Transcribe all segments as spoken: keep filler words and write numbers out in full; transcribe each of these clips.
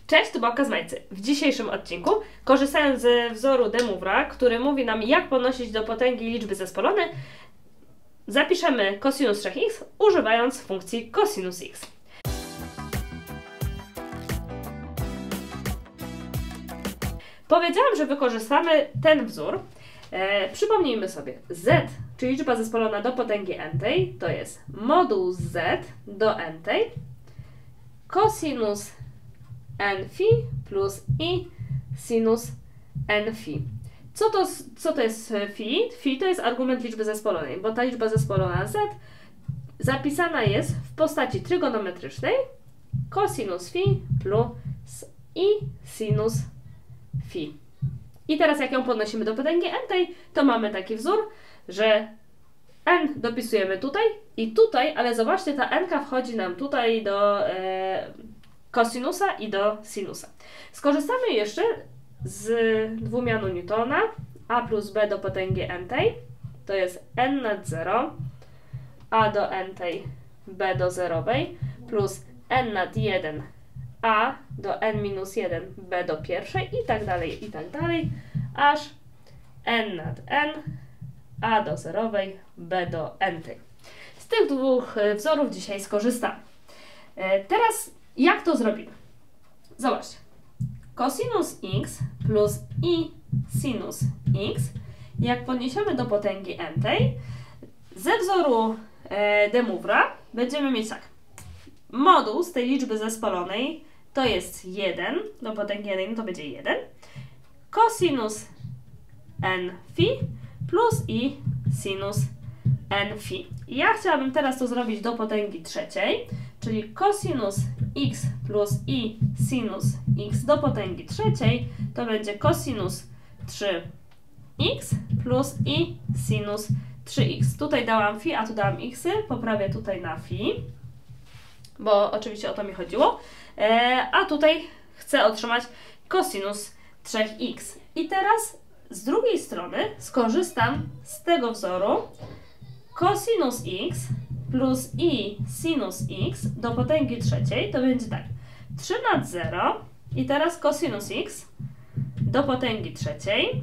Cześć, tu Babka z Majcy. W dzisiejszym odcinku, korzystając ze wzoru de Moivre'a, który mówi nam, jak podnosić do potęgi liczby zespolone, zapiszemy cosinus trzy x, używając funkcji cosinus x. Powiedziałam, że wykorzystamy ten wzór. E, przypomnijmy sobie, z, czyli liczba zespolona do potęgi n-tej, to jest moduł z do n-tej, cosinus n phi plus i sinus n phi. Co to, co to jest phi? Phi to jest argument liczby zespolonej, bo ta liczba zespolona z zapisana jest w postaci trygonometrycznej cosinus phi plus i sinus phi. I teraz jak ją podnosimy do potęgi n-tej, to mamy taki wzór, że n dopisujemy tutaj i tutaj, ale zobaczcie, ta n-ka wchodzi nam tutaj do e, kosinusa i do sinusa. Skorzystamy jeszcze z dwumianu Newtona, a plus b do potęgi n-tej, to jest n nad zero, a do n-tej, b do zerowej, plus n nad jeden, a do n minus jeden, b do pierwszej i tak dalej, i tak dalej, aż n nad n, a do zerowej, b do n-tej. Z tych dwóch wzorów dzisiaj skorzystamy. Teraz jak to zrobimy? Zobaczcie. Cosinus x plus i sinus x, jak podniesiemy do potęgi n-tej, ze wzoru de Moivre'a będziemy mieć tak. Moduł z tej liczby zespolonej to jest jeden, do potęgi n to będzie jeden, cosinus n phi plus i sinus n phi. Ja chciałabym teraz to zrobić do potęgi trzeciej, czyli cosinus x plus i sinus x do potęgi trzeciej to będzie cosinus trzy x plus i sinus trzy x. Tutaj dałam phi, a tu dałam xy, poprawię tutaj na phi, bo oczywiście o to mi chodziło, e, a tutaj chcę otrzymać cosinus trzy x. I teraz z drugiej strony skorzystam z tego wzoru cosinus x plus i sinus x do potęgi trzeciej, to będzie tak, trzy nad zero i teraz cosinus x do potęgi trzeciej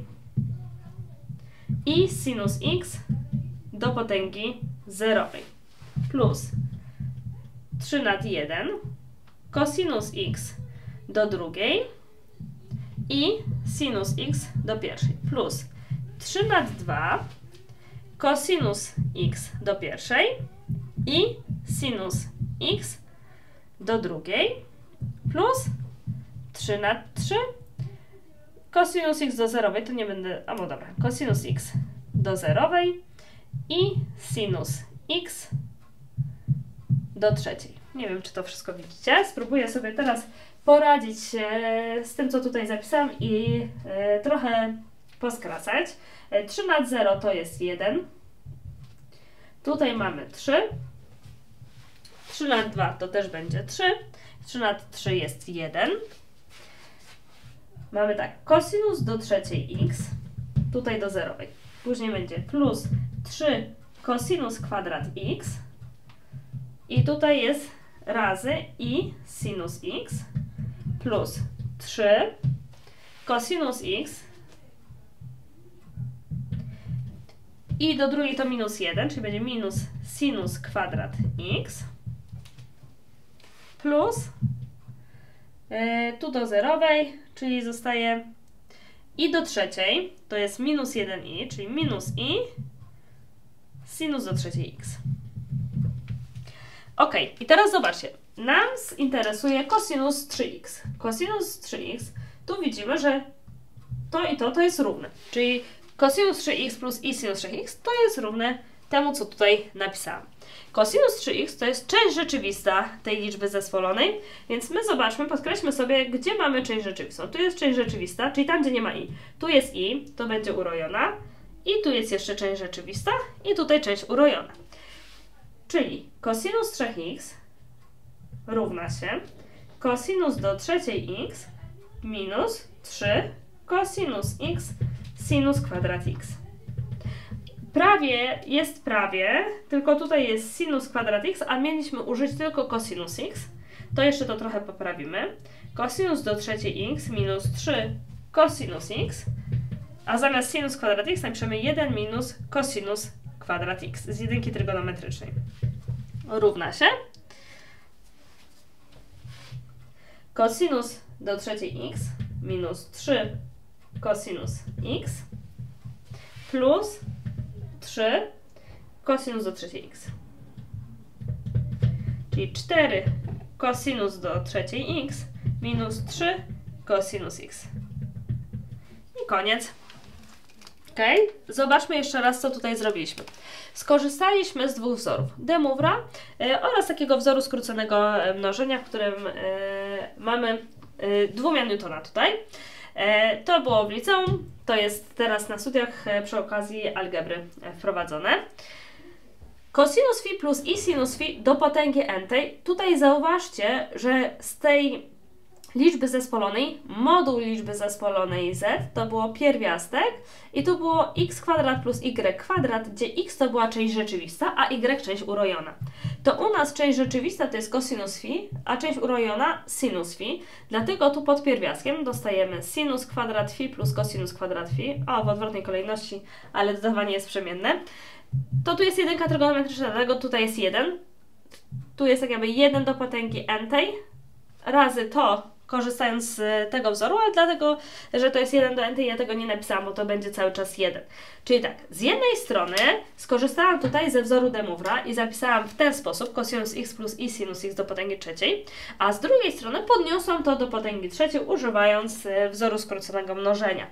i sinus x do potęgi zerowej plus trzy nad jeden cosinus x do drugiej i sinus x do pierwszej plus trzy nad dwa cosinus x do pierwszej i sinus x do drugiej plus trzy nad trzy cosinus x do zerowej, to nie będę, a no dobra, cosinus x do zerowej i sinus x do trzeciej. Nie wiem, czy to wszystko widzicie. Spróbuję sobie teraz poradzić e, z tym, co tutaj zapisałam i e, trochę poskracać. E, trzy nad zero to jest jeden. Tutaj mamy trzy. trzy nad dwa to też będzie trzy. trzy nad trzy jest jeden. Mamy tak, cosinus do trzeciej x, tutaj do zerowej. Później będzie plus trzy cosinus kwadrat x. I tutaj jest razy i sinus x plus trzy cosinus x i do drugiej to minus jeden, czyli będzie minus sinus kwadrat x plus yy, tu do zerowej, czyli zostaje i do trzeciej, to jest minus jeden i, czyli minus i sinus do trzeciej x. Ok, i teraz zobaczcie, nas interesuje cosinus trzy x. Cosinus trzy x, tu widzimy, że to i to to jest równe, czyli cosinus trzy x plus i sinus trzy x to jest równe temu, co tutaj napisałam. Cosinus trzy x to jest część rzeczywista tej liczby zespolonej, więc my zobaczmy, podkreślmy sobie, gdzie mamy część rzeczywistą. Tu jest część rzeczywista, czyli tam, gdzie nie ma i. Tu jest i, to będzie urojona i tu jest jeszcze część rzeczywista i tutaj część urojona. Czyli cosinus trzy x równa się cosinus do trzeciej x minus trzy cosinus x sinus kwadrat x. Prawie jest prawie, tylko tutaj jest sinus kwadrat x, a mieliśmy użyć tylko cosinus x. To jeszcze to trochę poprawimy. cosinus do trzeciej x minus trzy cosinus x, a zamiast sinus kwadrat x napiszemy jeden minus cosinus kwadrat x z jedynki trygonometrycznej. Równa się cosinus do trzeciej x minus trzy cosinus x plus trzy cosinus do trzeciej x. Czyli cztery cosinus do trzeciej x minus trzy cosinus x. I koniec. Ok? Zobaczmy jeszcze raz, co tutaj zrobiliśmy. Skorzystaliśmy z dwóch wzorów. De Moivre'a y, oraz takiego wzoru skróconego mnożenia, w którym y, mamy y, dwumian Newtona tutaj. Y, to było w liceum, to jest teraz na studiach y, przy okazji algebry y, wprowadzone. Cosinus phi plus i sinus phi do potęgi n-tej. Tutaj zauważcie, że z tej liczby zespolonej, moduł liczby zespolonej z to było pierwiastek i tu było x kwadrat plus y kwadrat, gdzie x to była część rzeczywista, a y część urojona. To u nas część rzeczywista to jest cosinus phi, a część urojona sinus phi, dlatego tu pod pierwiastkiem dostajemy sinus kwadrat phi plus cosinus kwadrat phi, o w odwrotnej kolejności, ale dodawanie jest przemienne. To tu jest jedynka trygonometryczna, dlatego tutaj jest jeden. Tu jest tak jakby jeden do potęgi n-tej razy to, korzystając z tego wzoru, ale dlatego, że to jest jeden do n-tej, ja tego nie napisałam, bo to będzie cały czas jeden. Czyli tak, z jednej strony skorzystałam tutaj ze wzoru de Moivre'a i zapisałam w ten sposób cosinus x plus i sinus x do potęgi trzeciej, a z drugiej strony podniosłam to do potęgi trzeciej, używając wzoru skróconego mnożenia.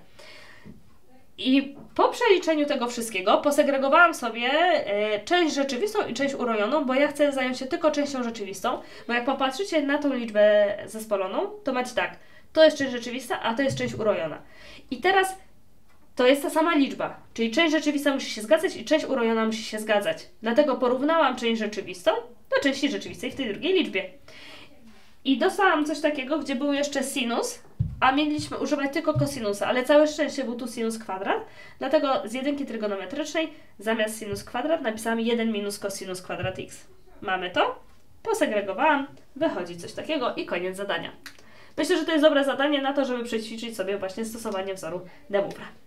I po przeliczeniu tego wszystkiego posegregowałam sobie y, część rzeczywistą i część urojoną, bo ja chcę zająć się tylko częścią rzeczywistą, bo jak popatrzycie na tą liczbę zespoloną, to macie tak, to jest część rzeczywista, a to jest część urojona. I teraz to jest ta sama liczba, czyli część rzeczywista musi się zgadzać i część urojona musi się zgadzać. Dlatego porównałam część rzeczywistą do części rzeczywistej w tej drugiej liczbie. I dostałam coś takiego, gdzie był jeszcze sinus, a mieliśmy używać tylko kosinusa, ale całe szczęście był tu sinus kwadrat, dlatego z jedynki trygonometrycznej zamiast sinus kwadrat napisałam jeden minus cosinus kwadrat x. Mamy to, posegregowałam, wychodzi coś takiego i koniec zadania. Myślę, że to jest dobre zadanie na to, żeby przećwiczyć sobie właśnie stosowanie wzoru de Moivre'a.